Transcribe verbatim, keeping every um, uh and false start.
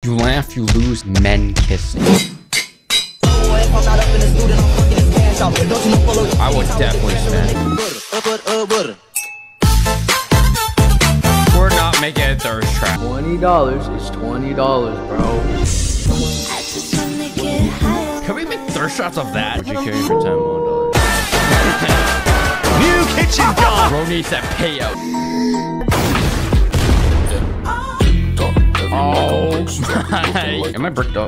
You laugh, you lose, men kissing. I would definitely spend. We're not making a thirst trap. Twenty dollars is twenty dollars, bro. Can we make thirst traps of that? Would you carry for ten more dollars? New kitchen dog. Bro needs that payout. Oh my! Am I bricked up?